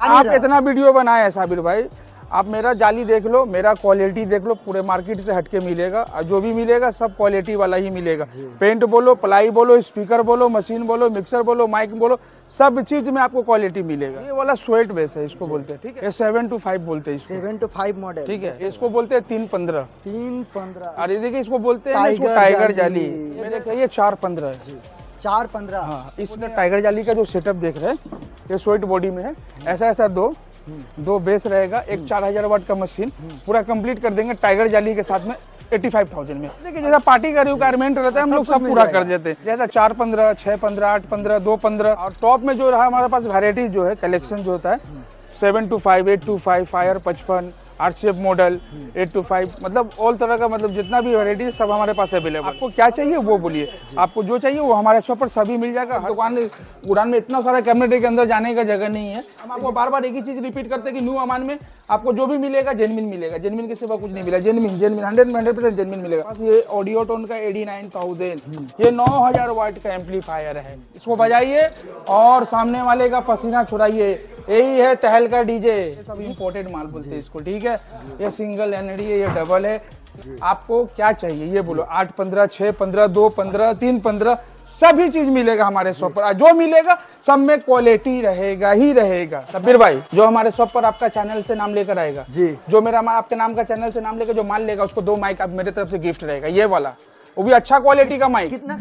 आप इतना वीडियो बनाए हैं साबिर भाई, आप मेरा जाली देख लो, मेरा क्वालिटी देख लो, पूरे मार्केट से हटके मिलेगा और जो भी मिलेगा सब क्वालिटी वाला ही मिलेगा। पेंट बोलो, प्लाई बोलो, स्पीकर बोलो, मशीन बोलो, मिक्सर बोलो, माइक बोलो, सब चीज में आपको क्वालिटी मिलेगा। ये वाला स्वेट बेस है, इसको बोलते हैं, ठीक है। ये 725 बोलते हैं, 725 मॉडल, ठीक है। इसको बोलते हैं 315। 315। और ये देखिए इसको बोलते हैं टाइगर जाली। ये देखिए ये 415 है, 415। हाँ, इसमें टाइगर जाली का जो सेटअप देख रहे हैं ये स्वेट बॉडी में है। ऐसा दो बेस रहेगा, एक 4000 वाट का मशीन पूरा कंप्लीट कर देंगे टाइगर जाली के साथ में 85,000 में। देखिए जैसा पार्टी का रिक्वायरमेंट रहता है हम लोग सब पूरा कर देते हैं। जैसा 415, 615, 815, 215 और टॉप में जो रहा हमारे पास वैरायटी जो है, कलेक्शन जो होता है 725, 825, फायर 55, आरसीएफ मॉडल 825, मतलब ऑल तरह का, मतलब जितना भी वैरायटी सब हमारे पास अवेलेबल। आपको क्या चाहिए वो बोलिए, आपको जो चाहिए वो हमारे शॉप पर सभी मिल जाएगा। दुकान गुडान में इतना सारा कैबिनेट के अंदर जाने का जगह नहीं है। हम आपको बार बार एक ही चीज रिपीट करते हैं कि न्यू अमान में आपको जो भी मिलेगा जेन्युइन मिलेगा, जेन्युइन के सिवा कुछ नहीं मिला। जेन्युइन 100% जेन्युइन मिलेगा। ये ऑडियोटोन का 89,000, ये 9000 वाट का एम्पलीफायर है। इसको बजाइए और सामने वाले का पसीना छुड़ाइए, यही है तहल का डीजे। सब इंपोर्टेड माल बोलते हैं इसको, ठीक है। ये सिंगल एनडी है, ये डबल है। आपको क्या चाहिए ये बोलो, 815, 615, 215, 315 सभी चीज मिलेगा हमारे शॉप पर। जो मिलेगा सब में क्वालिटी रहेगा ही रहेगा। सब्बीर भाई जो हमारे शॉप पर आपका चैनल से नाम लेकर आएगा जी, जो मेरा आपके नाम का चैनल से नाम लेकर जो माल लेगा उसको 2 माइक आप मेरे तरफ से गिफ्ट रहेगा, ये वाला, वो भी अच्छा क्वालिटी का माइक। कितना?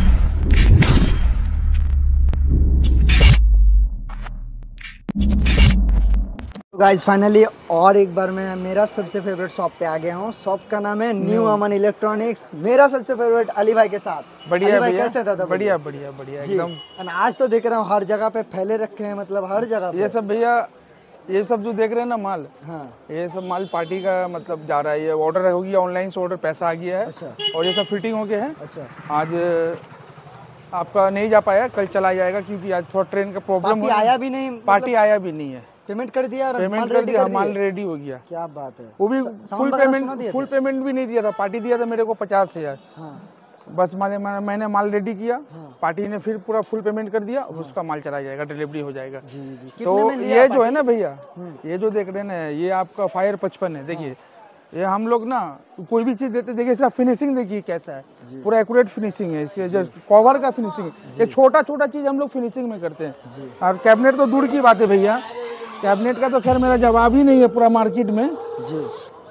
गाइस फाइनली और एक बार मैं मेरा सबसे फेवरेट शॉप पे आ गया हूँ। शॉप का नाम है न्यू अमन इलेक्ट्रॉनिक्स। मेरा सबसे फेवरेट अली भाई के साथ। बढ़िया भाई कैसे था? बढ़िया बढ़िया बढ़िया एकदम। आज तो देख रहा हूँ हर जगह पे फैले रखे हैं, मतलब हर जगह पे। ये सब भैया, ये सब जो देख रहे हैं ना माल, हाँ, ये सब माल पार्टी का मतलब जा रहा है। ये ऑर्डर हो गया, ऑनलाइन से ऑर्डर, पैसा आ गया है। अच्छा। और ये सब फिटिंग हो गया है। अच्छा। आज आपका नहीं जा पाया, कल चला जाएगा क्योंकि आज थोड़ा ट्रेन का प्रॉब्लम आया भी नहीं, पार्टी आया भी नहीं है। पेमेंट कर दिया और पेमेंट कर दिया, माल रेडी हो गया। क्या बात है। वो भी फुल पेमेंट भी नहीं दिया था। पार्टी दिया था मेरे को 50,000। बस मैंने माल रेडी किया। पार्टी ने फिर पूरा फुल पेमेंट कर दिया, उसका माल चला जाएगा, डिलीवरी हो जाएगा। तो ये जो है ना भैया, ये जो देख रहे हैं ना, ये आपका फायर 55 है। देखिए ये हम लोग ना कोई भी चीज देते, देखिए इसका फिनिशिंग देखिए कैसा है, पूरा एक्यूरेट फिनिशिंग है। इससे जो कवर का फिनिशिंग है, ये छोटा छोटा चीज हम लोग फिनिशिंग में करते हैं। और कैबिनेट तो दूर की बात है भैया, कैबिनेट का तो खैर मेरा जवाब ही नहीं है पूरा मार्केट में जी।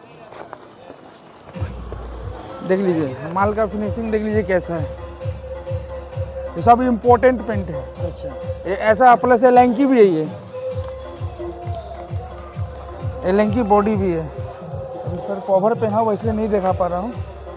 देख लीजिए माल का फिनिशिंग, देख लीजिए कैसा है। ये सब इम्पोर्टेंट पेंट है। अच्छा। ये ऐसा प्लस एलेंकी भी है, ये एलेंकी बॉडी भी है। सर कवर पहना हुआ इसलिए नहीं दिखा पा रहा हूँ।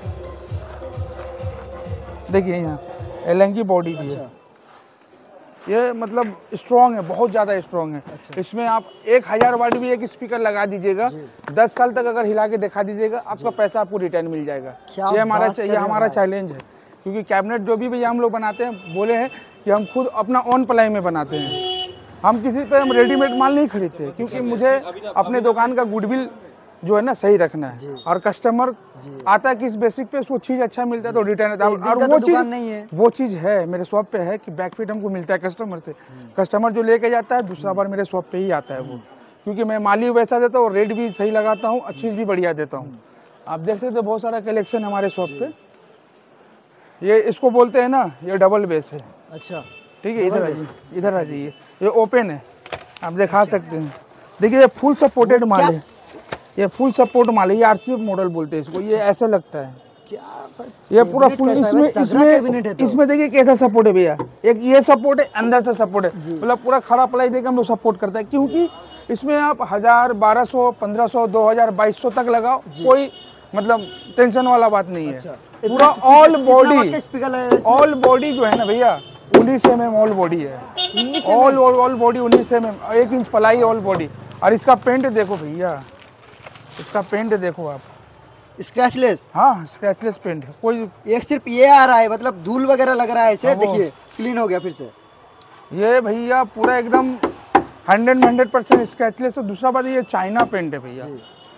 देखिए यहाँ एलेंकी बॉडी भी है। ये मतलब स्ट्रॉन्ग है, बहुत ज़्यादा स्ट्रॉन्ग है। अच्छा। इसमें आप 1000 वाट भी एक स्पीकर लगा दीजिएगा, 10 साल तक अगर हिला के दिखा दीजिएगा, आपका पैसा आपको रिटर्न मिल जाएगा। ये हमारा चैलेंज है, क्योंकि कैबिनेट जो भी भैया हम लोग बनाते हैं, बोले हैं कि हम खुद अपना ऑन प्लाई में बनाते हैं। हम किसी पे हम रेडीमेड माल नहीं खरीदते, क्योंकि मुझे अपने दुकान का गुडविल जो है ना सही रखना है। और कस्टमर आता है किस बेसिक पे, उसको चीज अच्छा मिलता है तो रिटर्न है। और वो चीज नहीं है, वो चीज है मेरे शॉप पे है कि बैकफिट हमको मिलता है कस्टमर से। कस्टमर जो लेके जाता है दूसरा बार मेरे शॉप पे ही आता है वो, क्योंकि मैं माल ही वैसा देता हूँ, रेट भी सही लगाता हूँ, चीज भी बढ़िया देता हूँ। आप देख सकते बहुत सारा कलेक्शन हमारे शॉप पे। ये इसको बोलते हैं ना, ये डबल बेस है। अच्छा, ठीक है। इधर आ जाइए, ये ओपन है, आप दिखा सकते हैं। देखिए ये फुल सपोर्टेड माल है, ये फुल सपोर्ट माल है। ये आरसीएफ मॉडल बोलते हैं इसको। ये ऐसे लगता है क्या, ये पूरा फुल। इसमें देखिए कैसा सपोर्ट है भैया। एक ये सपोर्ट है, अंदर से सपोर्ट है, मतलब पूरा खड़ा प्लाई देकर हम लोग सपोर्ट करता है। क्योंकि इसमें आप 1000, 1200, 1500, 2000, 2200 तक लगाओ, कोई मतलब टेंशन वाला बात नहीं है। अच्छा। पूरा ऑल बॉडी जो है ना भैया 19 mm ऑल बॉडी है। All body 19 mm, 1 inch ply all body. और इसका पेंट देखो भैया, इसका पेंट देखो आप, स्क्रैचलेस। हाँ स्क्रैचलेस पेंट है। कोई एक सिर्फ ये आ रहा है, मतलब धूल वगैरह लग रहा है इसे। देखिए क्लीन हो गया फिर से। ये भैया पूरा एकदम 100% स्क्रैचलेस है। दूसरा बात ये चाइना पेंट है भैया,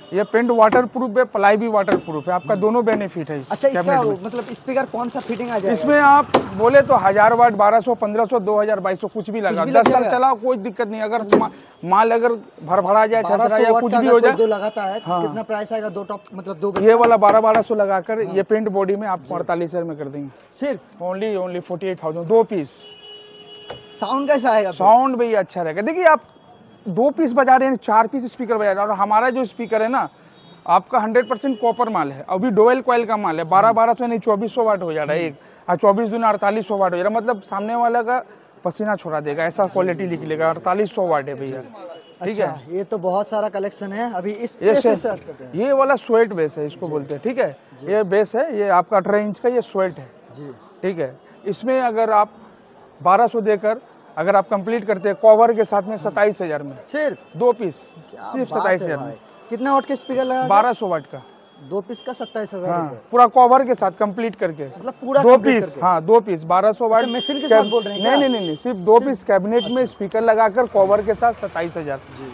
ये पेंट वाटर प्रूफ है, प्लाई भी वाटर प्रूफ है, आपका दोनों बेनिफिट है। अच्छा, इसका मतलब स्पीकर कौन सा फिटिंग आ जाएगा? इसमें आप बोले तो 1000 वाट, 1200, 1500, 2000, 2200 कुछ भी लगा, 10 साल चलाओ कोई दिक्कत नहीं। अगर माल अगर भरभरा जाए, छतरा या कुछ भी हो जाए, दो लगाता है, कितना प्राइस आएगा? दो टॉप मतलब दो ये वाला 1200 लगाकर ये पेंट बॉडी में आपको 48,000 में कर देंगे। सिर्फ ओनली 48,000, 2 पीस। साउंड कैसा आएगा? साउंड भैया अच्छा रहेगा। देखिए आप 2 पीस बजा रहे हैं, 4 पीस स्पीकर बजा रहे हैं, और हमारा जो स्पीकर है ना आपका 100% कॉपर माल है, अभी डुअल कॉइल का माल है। 1200 नहीं 2400 वाट हो जा रहा है एक, और 24 दूनी 4800 वाट हो जा रहा है, मतलब सामने वाला का पसीना छोड़ा देगा, ऐसा क्वालिटी निकलेगा। 4800 वाट है भैया, ठीक है। ये तो बहुत सारा कलेक्शन है। अभी इस पे से स्टार्ट करते हैं। ये वाला स्वेट बेस है, इसको बोलते हैं, ठीक है। ये बेस है, ये आपका 18 इंच का ये स्वेट है जी, ठीक है। इसमें अगर आप 1200 देकर अगर आप कंप्लीट करते हैं कवर के साथ में 27,000 में सिर्फ 2 पीस, क्या सिर्फ बात है 27,000 भाई। में। कितना वाट के स्पीकर लगा? 1200 वाट का 2 पीस का 27,000 हाँ, रुपए। पूरा कवर के साथ कंप्लीट करके, मतलब पूरा 2 complete पीस, करके? हाँ 2 पीस 1200 वाट। अच्छा, मशीन के साथ बोल रहे हैं क्या? नहीं, सिर्फ 2 पीस कैबिनेट में स्पीकर लगाकर कवर के साथ 27,000, जी,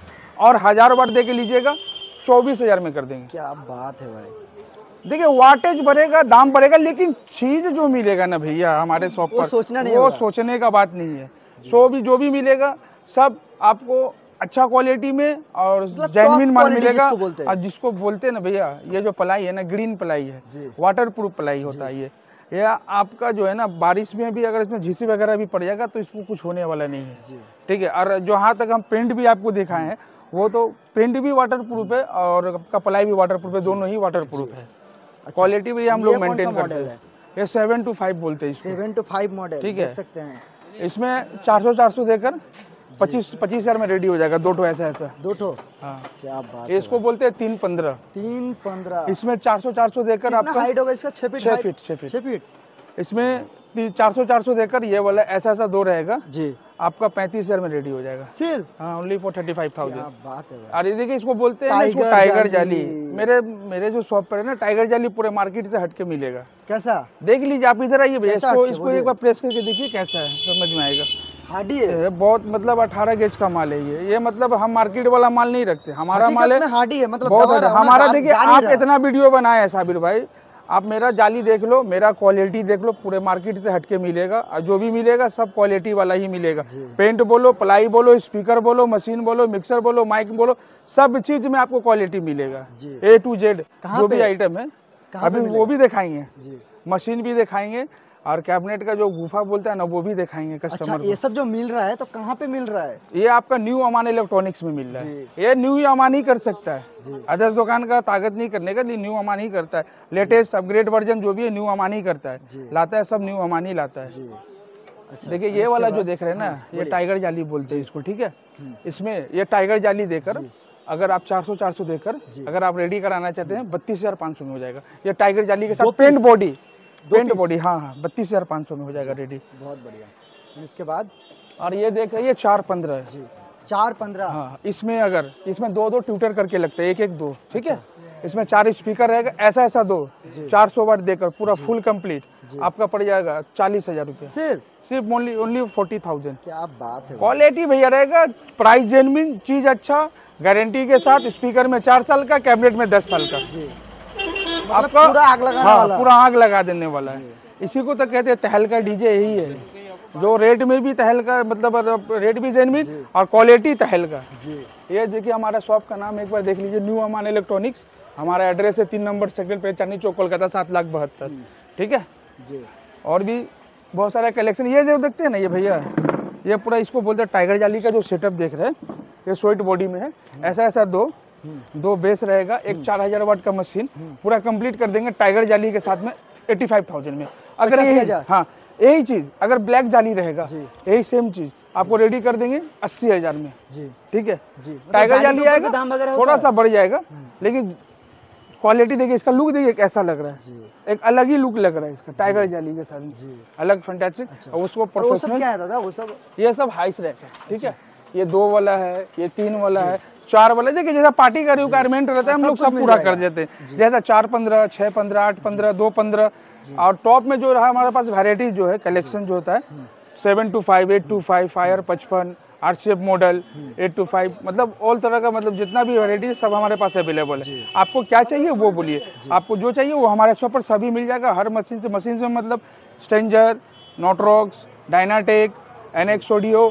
और 1000 वाट दे के लीजिएगा 24,000 में कर देंगे। क्या बात है भाई। देखिए वाटेज बढ़ेगा, दाम बढ़ेगा, लेकिन चीज जो मिलेगा ना भैया हमारे शॉप पर, सोचना नहीं वो होगा। सोचने का बात नहीं है। जो भी मिलेगा सब आपको अच्छा क्वालिटी में और मतलब जेन्युइन top माल quality मिलेगा। जिसको बोलते हैं। और जिसको बोलते हैं ना भैया, ये जो प्लाई है ना, ग्रीन प्लाई है, जी। वाटर प्रूफ प्लाई होता है ये आपका जो है ना, बारिश में भी अगर इसमें झीसी वगैरह भी पड़ जाएगा तो इसको कुछ होने वाला नहीं है, जी। ठीक है। और जहाँ तक हम पेंट भी आपको दिखाए हैं, वो तो पेंट भी वाटर प्रूफ है और आपका प्लाई भी वाटर प्रूफ है, दोनों ही वाटर प्रूफ है। क्वालिटी भी हम लोग मेंटेन करते हैं। ये 7 to 5 बोलते हैं इसको। 7 to 5 मॉडल, ठीक है। देख सकते हैं। इसमें 400 देकर 25,000 में रेडी हो जाएगा, 2 ठो ऐसा। 2 ठो, हाँ, क्या बात है। इसको बोलते हैं 315। 315। इसमें 400 देकर कितना आपका हाइट होगा इसका? 6 फीट? 6 feet 6 feet. 6 फीट। इसमें 400 देकर ये वाला ऐसा 2 रहेगा, जी, आपका 35,000 में रेडी हो जाएगा। सिर्फ? हाँ, ओनली फॉर 35,000। क्या बात है भाई। और ये देखिए इसको बोलते हैं इसको टाइगर जाली। मेरे जो शॉप पर है ना, टाइगर जाली पूरे मार्केट से हटके मिलेगा। कैसा? देख लीजिए आप, इधर आइए भैया, कैसा इसको हटके? इसको बोलिए। एक बार प्रेस करके देखिए कैसा है, समझ में आएगा। हार्डी है? ये बहुत मतलब 18 गेज का माल है ये मतलब हम मार्केट वाला माल नहीं रखते, हमारा माल है हार्डी है, मतलब बहुत दबा रहा है ना, हमारा। जा देखिए नहीं आप रहा। इतना वीडियो बनाए हैं साबिर भाई, आप मेरा जाली देख लो, मेरा क्वालिटी देख लो, पूरे मार्केट से हटके मिलेगा, और जो भी मिलेगा सब क्वालिटी वाला ही मिलेगा। पेंट बोलो, प्लाई बोलो, स्पीकर बोलो, मशीन बोलो, मिक्सर बोलो, माइक बोलो, सब चीज में आपको क्वालिटी मिलेगा, A to Z जो भी आइटम है। अभी वो भी दिखाएंगे, मशीन भी दिखाएंगे, और कैबिनेट का जो गुफा बोलता है ना, वो भी दिखाएंगे कस्टमर को। ये सब जो मिल रहा है तो कहाँ पे मिल रहा है? ये आपका न्यू अमान इलेक्ट्रॉनिक्स में मिल रहा है। ये न्यू अमान ही कर सकता है, अदर्स दुकान का ताकत नहीं करने का, न्यू अमान ही करता है। लेटेस्ट अपग्रेड वर्जन जो भी है न्यू अमान ही करता है, लाता है सब न्यू अमान ही लाता है। अच्छा, देखिए ये वाला जो देख रहे हैं ना, ये टाइगर जाली बोलते हैं इसको, ठीक है। इसमें ये टाइगर जाली देकर अगर आप 400 देकर अगर आप रेडी कराना चाहते हैं 32,500 में हो जाएगा। ये टाइगर जाली के साथ पेंट बॉडी, हाँ 32,500 में हो जाएगा रेडी। बहुत बढ़िया। इसके बाद और ये देख रहे हैं 415 है जी, 415। हाँ, इसमें दो ट्यूटर करके लगते हैं, एक 2, ठीक है। इसमें 4 स्पीकर रहेगा, ऐसा 2 400 वाट देकर पूरा फुल कंप्लीट आपका पड़ जाएगा 40,000 रुपये। सिर्फ ओनली 40,000। क्या बात है। क्वालिटी भैया रहेगा, प्राइस जेन्युइन, चीज अच्छा, गारंटी के साथ। स्पीकर में 4 साल का, कैबिनेट में 10 साल का जी। आपका मतलब पूरा आग लगाने वाला। पूरा आग लगा देने वाला है। इसी को तो कहते हैं तहलका डीजे, यही है जो रेट में भी तहलका, मतलब रेट भी जेन्युइन और क्वालिटी तहलका जी। ये देखिए हमारा शॉप का नाम एक बार देख लीजिए, न्यू अमान इलेक्ट्रॉनिक्स। हमारा एड्रेस है 3 नंबर सेक्टर पे, चांदनी चौक, कोलकाता 7,72,000, ठीक है जी। और भी बहुत सारा कलेक्शन। ये जो देखते हैं ना ये भैया, ये पूरा इसको बोलते हैं टाइगर जाली का जो सेटअप देख रहे हैं, ये स्वेट बॉडी में है, ऐसा 2 बेस रहेगा, एक 4,000 वाट का मशीन पूरा कंप्लीट कर देंगे टाइगर जाली के साथ में 85,000 में। अगर यही चीज अगर ब्लैक जाली रहेगा, यही सेम चीज आपको रेडी कर देंगे 80,000 में जी, ठीक है जी। टाइगर जाली आएगा, थोड़ा सा बढ़ जाएगा, लेकिन क्वालिटी देखिए, इसका लुक देखिए कैसा लग रहा है जी। एक अलग ही लुक लग रहा है इसका टाइगर जाली के साथ जी, अलग फैंटास्टिक। अच्छा। और उसको प्रोफेशनल क्या है दादा, वो सब ये सब हाई रैक है, ठीक है। ये 2 वाला है, ये 3 वाला है, 4 वाला। देखिए जैसा पार्टी का रिक्वायरमेंट रहता है हम लोग सब पूरा कर देते हैं, जैसा 415, 615, 815, 215। और टॉप में जो रहा हमारे पास वैरायटी जो है, कलेक्शन जो होता है 7 to 5, 8 to 5, fire 55, RCF model 825, मतलब ऑल तरह का, मतलब जितना भी वैरायटी सब हमारे पास अवेलेबल है। आपको क्या चाहिए वो बोलिए, आपको जो चाहिए वो हमारे शॉप पर सभी मिल जाएगा। हर मशीन से मतलब स्ट्रेंजर, नोटरॉक्स, Dynatech, NX audio,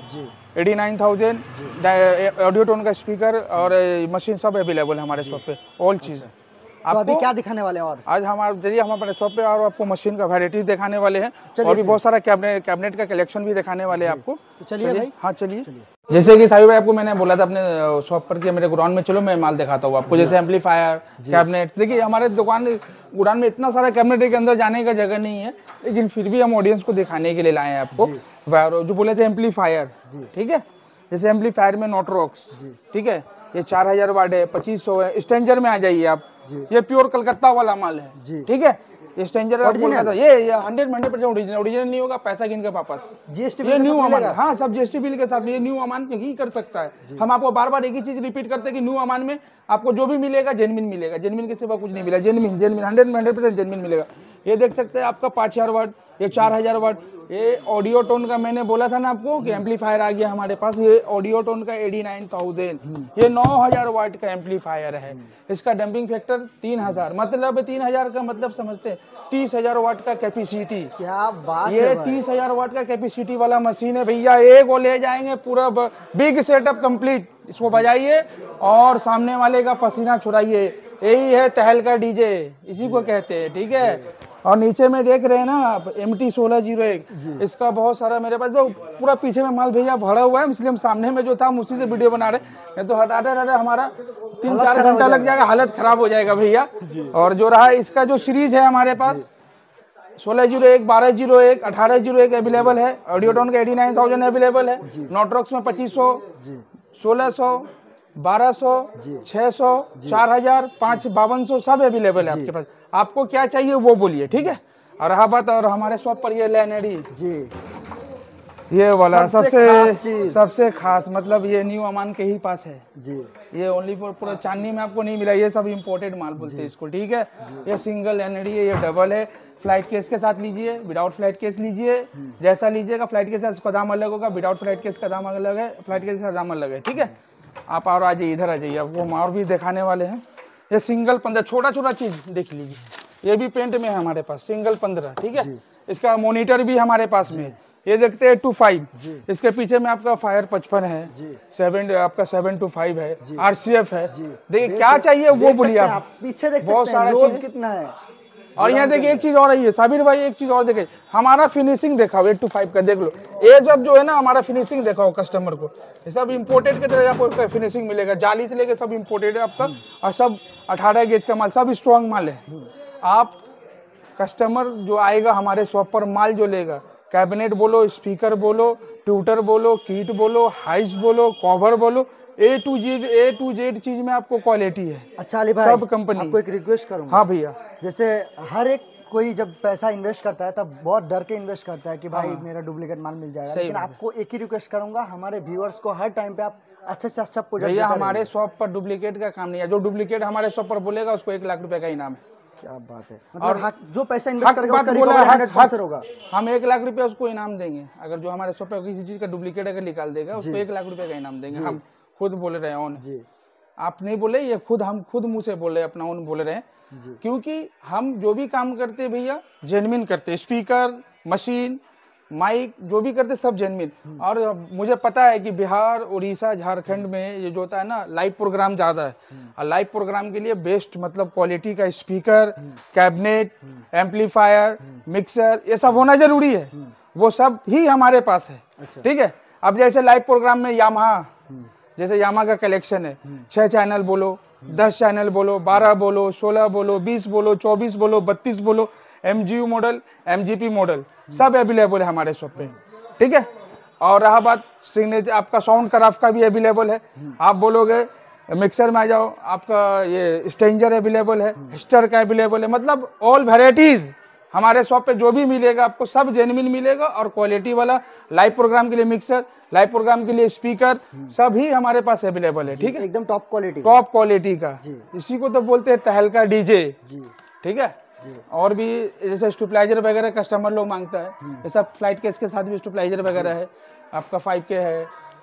89,000 audio tone का स्पीकर और मशीन सब अवेलेबल है हमारे शॉप पे, ऑल चीज़। तो अभी क्या दिखाने वाले हैं और? आज हम अपने शॉप पे और आपको मशीन का वैरायटी दिखाने वाले हैं और भी बहुत सारा कैबिनेट का कलेक्शन भी दिखाने वाले हैं आपको। तो चलिए भाई। हाँ चलिए। जैसे कि साहिब भाई आपको मैंने बोला था अपने शॉप पर कि मेरे गोडाउन में चलो मैं माल दिखाता हूँ आपको, जैसे एम्पलीफायर, कैबिनेट। देखिए हमारे दुकान गोडाउन में इतना सारा कैबिनेट के अंदर जाने का जगह नहीं है, लेकिन फिर भी हम ऑडियंस को दिखाने के लिए लाए हैं आपको। जो बोले थे एम्पलीफायर, ठीक है, जैसे एम्पलीफायर में नोटरॉक्स, ठीक है, ये 4000 वाट है, 2500 है। स्ट्रेंजर में आ जाइए आप, ये प्योर कलकत्ता वाला माल है, ठीक है। ये स्ट्रेंजर का कोलकाता, ये 100% ओरिजिनल नहीं होगा, पैसा गिन के वापस। GST ये न्यू अमान, हाँ सब GST बिल के साथ, ये न्यू अमान ही कर सकता है। हम आपको बार बार एक ही चीज रिपीट करते हैं कि न्यू अमान में आपको जो भी मिलेगा जेन्युइन मिलेगा, जेन्युइन के सिवा कुछ नहीं मिला, जेन्युइन 100% जेन्युइन मिलेगा। ये देख सकते हैं आपका 5000 वाट, ये 4000 वाट, ये ऑडियो टोन का मैंने बोला था ना आपको कि एम्पलीफायर आ गया हमारे पास। ये ऑडियो टोन का 89,000, ये 9000 वाट का एम्पलीफायर है। इसका डंपिंग फैक्टर 3000, मतलब 3000 का मतलब समझते हैं 30,000 वाट का कैपेसिटी। क्या बात ये है भाई। 30,000 वाट का कैपेसिटी वाला मशीन है भैया, एक वो ले जाएंगे पूरा बिग सेटअप कंप्लीट। इसको बजाइए और सामने वाले का पसीना छुड़ाइए, यही है तहल का डीजे, इसी को कहते हैं, ठीक है। और नीचे में देख रहे हैं ना आप MT 1601, इसका बहुत सारा मेरे पास जो पूरा पीछे में माल भैया भरा हुआ है, इसलिए हम सामने में जो था हम उसी से वीडियो बना रहे हैं। तो हटाते हमारा 3-4 घंटा लग जाएगा, हालत खराब हो जाएगा भैया। और जो रहा इसका जो सीरीज है हमारे पास 1601, 1201, 1801 अवेलेबल है। ऑडियो टोन का 89,000 अवेलेबल है। नोटरॉक्स में 2500, 1600, 1200, 600, 4000, 5200 सब अवेलेबल है आपके पास। आपको क्या चाहिए वो बोलिए, ठीक है। और रहा बात और हमारे शॉप पर ये लैनेडी जी, ये वाला सबसे सबसे खास, मतलब ये न्यू अमान के ही पास है जी। ये ओनली फॉर, पूरा चांदनी में आपको नहीं मिला, ये सब इंपोर्टेड माल बोलते हैं इसको, ठीक है। ये सिंगल लैनेडी है, ये डबल है। फ्लाइट केस के साथ लीजिए, विदाउट फ्लाइट केस लीजिए, जैसा लीजिएगा। फ्लाइट केस का दाम अलग होगा, विदाउट फ्लाइट केस का दाम अलग है, फ्लाइट केस का दाम अलग है, ठीक है। आप और आ जाइए, इधर आ जाइए, आपको हम और भी दिखाने वाले हैं। ये सिंगल 15 छोटा छोटा चीज देख लीजिए, ये भी पेंट में है हमारे पास, सिंगल 15, ठीक है। इसका मोनीटर भी हमारे पास में, ये देखते हैं 2.5, इसके पीछे में आपका फायर 55 है, 7 आपका 725 है, RCF है। देखिए क्या चाहिए वो बोलिए आप। पीछे देख बहुत सकते हैं सारा लोड चीज कितना है। और यहाँ देखिए एक चीज और आई है साबिर भाई, एक चीज और देखे, हमारा फिनिशिंग देखा 825 का, देख लो ये जब जो है ना हमारा फिनिशिंग दिखाओ कस्टमर को, ये सब इम्पोर्टेड की तरह आपको फिनिशिंग मिलेगा, जाली से लेके सब इम्पोर्टेड है आपका। और सब 18 गेज का माल, सब स्ट्रॉन्ग माल है। आप कस्टमर जो आएगा हमारे शॉप पर माल जो लेगा, कैबिनेट बोलो, स्पीकर बोलो, ट्यूटर बोलो, किट बोलो, हाइस बोलो, कवर बोलो, A to Z चीज में आपको क्वालिटी है। अच्छा अली भाई, सब कंपनी। आपको एक रिक्वेस्ट करूंगा। हाँ भैया, जैसे हर एक कोई जब पैसा इन्वेस्ट करता है तब बहुत डर के इन्वेस्ट करता है कि भाई मेरा डुप्लीकेट माल मिल जाएगा, लेकिन आपको एक ही रिक्वेस्ट करूंगा, हमारे व्यूअर्स को हर टाइम पे आप अच्छे से अच्छा प्रोजेक्ट भैया हमारे शॉप पर डुप्लीकेट का काम नहीं है। जो डुप्लीकेट हमारे शॉप पर बोलेगा उसको 1 लाख रुपए का इनाम है। क्या बात है, मतलब जो पैसा इन्वेस्ट करेगा उसका रिकवर 100% होगा। हम 1 लाख रुपया उसको इनाम देंगे, अगर जो हमारे शॉप पर किसी चीज का डुप्लीकेट अगर निकाल देगा उसको 1 लाख रुपए का इनाम देंगे। हम खुद बोल रहे हैं ऑन जी, आप नहीं बोले, ये खुद हम खुद मुंह से बोल रहे हैं, अपना ऑन बोल रहे हैं जी। क्योंकि हम जो भी काम करते हैं भैया जेन्युइन करते हैं, स्पीकर, मशीन, माइक जो भी करते सब जेन्युइन। और मुझे पता है कि बिहार, उड़ीसा, झारखंड में ये जो होता है ना लाइव प्रोग्राम ज्यादा है, और लाइव प्रोग्राम के लिए बेस्ट मतलब क्वालिटी का स्पीकर, कैबिनेट, एम्पलीफायर, मिक्सर ये सब होना जरूरी है, वो सब ही हमारे पास है, ठीक है। अब जैसे लाइव प्रोग्राम में यामाहा, जैसे यामा का कलेक्शन है, 6 चैनल बोलो, 10 चैनल बोलो, 12 बोलो, 16 बोलो, 20 बोलो, 24 बोलो, 32 बोलो, MGU मॉडल, MGP मॉडल सब अवेलेबल है हमारे शॉप पे, ठीक है। और रहा बात सिग्नेचर, आपका साउंड क्राफ्ट का भी अवेलेबल है। आप बोलोगे मिक्सर में आ जाओ, आपका ये स्ट्रेंजर अवेलेबल है, हिस्टर का अवेलेबल है, मतलब ऑल वेराइटीज हमारे शॉप पे जो भी मिलेगा आपको सब जेन्युइन मिलेगा। और क्वालिटी वाला लाइव प्रोग्राम के लिए मिक्सर, लाइव प्रोग्राम के लिए स्पीकर सब ही हमारे पास अवेलेबल है, ठीक है। एकदम टॉप क्वालिटी का इसी को तो बोलते हैं तहलका डीजे, ठीक है। और भी जैसे स्टेबलाइजर वगैरह कस्टमर लोग मांगता है, जैसा फ्लाइट केस के साथ भी स्टेबलाइजर वगैरह है, आपका 5K है,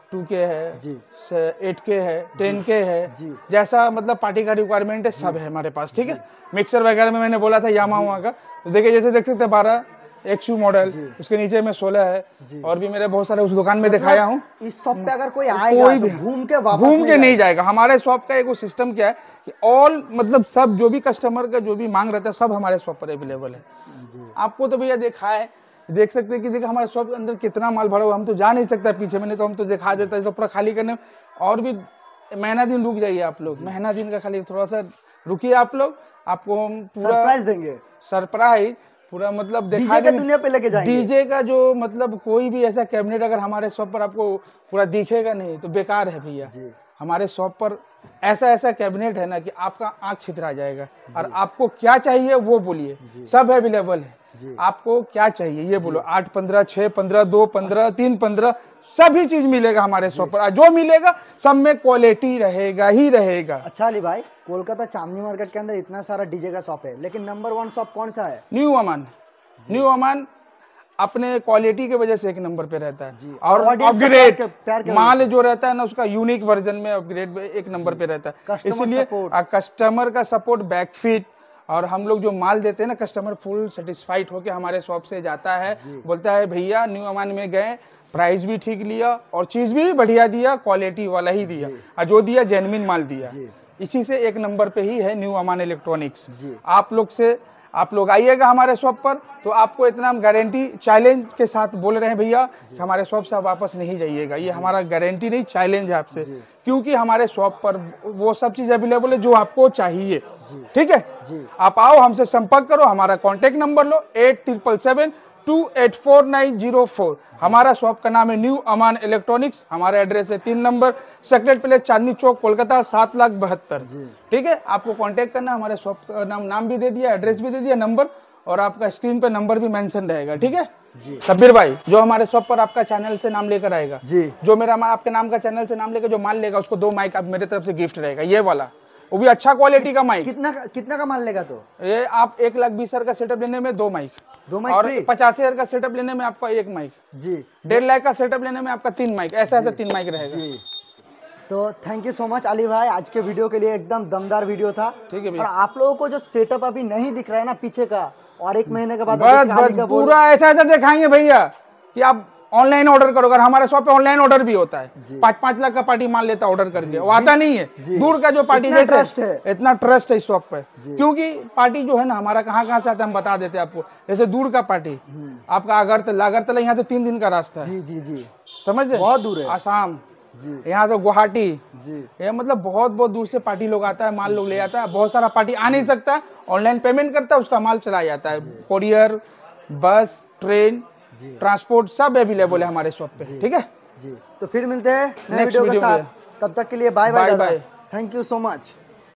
2K है जी 8K है 10K है जी जैसा मतलब पार्टी का रिक्वायरमेंट है सब है हमारे पास। ठीक है, मिक्सर वगैरह में मैंने बोला था यामाहा का, तो देखिए जैसे देख सकते हैं 12 XU मॉडल, उसके नीचे में 16 है और भी मेरे बहुत सारे उस दुकान में दिखाया हूँ। इस शॉप पे अगर कोई आएगा तो घूम के नहीं जाएगा। हमारे शॉप का एक सिस्टम क्या है कि ऑल मतलब सब जो भी कस्टमर का जो भी मांग रहता है सब हमारे शॉप पर अवेलेबल है। आपको तो भैया देखा है, देख सकते हैं कि देखिए हमारे शॉप के अंदर कितना माल भरा हुआ, हम तो जा नहीं सकता पीछे में, नहीं तो हम तो दिखा देता है। तो पूरा खाली करने और भी महीना दिन रुक जाइए आप लोग, महीना दिन का खाली थोड़ा सा रुकिए आप लोग, आपको हम पूरा सरप्राइज देंगे, सरप्राइज पूरा मतलब डीजे का दुनिया पे लेके जाएंगे। डीजे का जो मतलब कोई भी ऐसा कैबिनेट अगर हमारे शॉप पर आपको पूरा दिखेगा नहीं तो बेकार है भैया। हमारे शॉप पर ऐसा ऐसा कैबिनेट है ना कि आपका आंख छितरा जाएगा। और आपको क्या चाहिए वो बोलिए, सब अवेलेबल है। आपको क्या चाहिए ये बोलो, 8, 15, 6, 15, 2, 15, 3, 15 सभी चीज मिलेगा हमारे शॉप पर। जो मिलेगा सब में क्वालिटी रहेगा ही रहेगा। अच्छा अली भाई, कोलकाता चांदनी मार्केट के अंदर इतना सारा डीजे का शॉप है, लेकिन नंबर 1 शॉप कौन सा है? न्यू अमान। न्यू अमान अपने क्वालिटी के वजह से एक नंबर पे रहता है और अपग्रेड माल जो रहता है ना उसका यूनिक वर्जन में अपग्रेड एक नंबर पे रहता है। इसलिए कस्टमर का सपोर्ट बैकफिट और हम लोग जो माल देते हैं ना कस्टमर फुल सेटिस्फाइड होके हमारे शॉप से जाता है, बोलता है भैया न्यू अमान में गए, प्राइस भी ठीक लिया और चीज भी बढ़िया दिया, क्वालिटी वाला ही दिया और जो दिया जेन्युइन माल दिया। इसी से एक नंबर पे ही है न्यू अमान इलेक्ट्रॉनिक्स। आप लोग आइएगा हमारे शॉप पर तो आपको इतना हम गारंटी चैलेंज के साथ बोल रहे हैं भैया कि हमारे शॉप से आप वापस नहीं जाइएगा। ये हमारा गारंटी नहीं, चैलेंज है आपसे, क्योंकि हमारे शॉप पर वो सब चीज अवेलेबल है जो आपको चाहिए। ठीक है, आप आओ, हमसे संपर्क करो, हमारा कॉन्टेक्ट नंबर लो 8777284904। हमारा शॉप का नाम है न्यू अमान इलेक्ट्रॉनिक्स। हमारा एड्रेस है 3 number Secretary Place, Chandni Chowk, Kolkata 7,72,000। ठीक है, आपको कांटेक्ट करना, हमारे शॉप का नाम भी दे दिया, एड्रेस भी दे दिया, नंबर और आपका स्क्रीन पे नंबर भी मेंशन रहेगा। ठीक है जी। शब्बीर भाई, जो हमारे शॉप पर आपका चैनल से नाम लेकर आएगा जी, जो मेरा आपके नाम का चैनल से नाम लेकर जो माल लेगा उसको 2 माइक आप मेरे तरफ से गिफ्ट रहेगा, ये वाला, वो भी अच्छा क्वालिटी का माइक। कितना का माल लेगा? तो ये आप 1,20,000 का सेटअप लेने में 2 माइक और 85,000 का सेटअप लेने में आपका 1 माइक जी, 1.5 लाख का सेटअप लेने में आपका 3 माइक, ऐसा 3 माइक रहेगा जी। तो thank you so much Ali भाई, आज के वीडियो के लिए एकदम दमदार वीडियो था। ठीक है, और आप लोगों को जो सेटअप अभी नहीं दिख रहा है ना पीछे का, और 1 महीने के बाद पूरा ऐसा दिखाएंगे भैया कि आप ऑनलाइन ऑर्डर करो। अगर हमारे शॉप पे ऑनलाइन ऑर्डर भी होता है, 5-5 लाख का पार्टी मान लेता ऑर्डर करके, वो आता नहीं है। दूर का जो पार्टी इतना ट्रस्ट है इस शॉप पे, क्योंकि पार्टी जो है ना हमारा कहाँ से आता है हम बता देते हैं आपको। जैसे दूर का पार्टी आपका अगरतला यहाँ से 3 दिन का रास्ता है जी, समझ रहे, बहुत दूर है। आसाम यहाँ से गुवाहाटी, ये मतलब बहुत दूर से पार्टी लोग आता है, माल लोग ले आता है। बहुत सारा पार्टी आ नहीं सकता, ऑनलाइन पेमेंट करता है, उसका माल चला जाता है। कोरियर, बस, ट्रेन, ट्रांसपोर्ट सब अवेलेबल है हमारे शॉप पे। ठीक है जी, तो फिर मिलते हैं नए वीडियो के साथ, तब तक के लिए bye bye. Thank you so much.